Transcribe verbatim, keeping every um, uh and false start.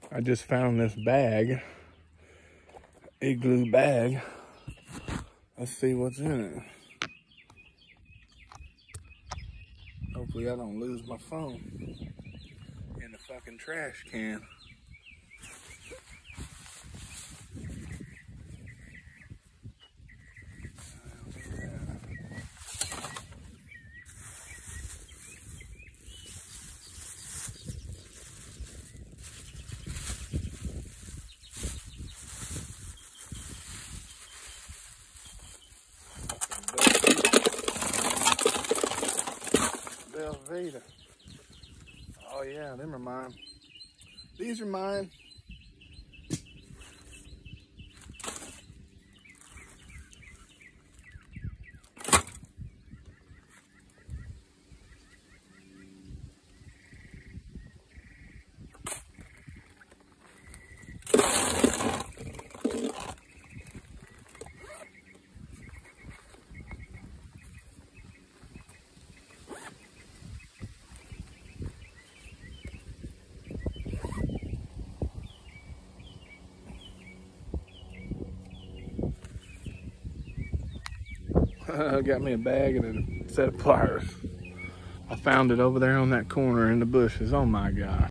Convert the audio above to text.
I just found this bag, igloo bag. Let's see what's in it. Hopefully I don't lose my phone in the fucking trash can. Velveeta. Oh yeah, them are mine. These are mine. Got me a bag and a set of pliers. I found it over there on that corner in the bushes. Oh my God.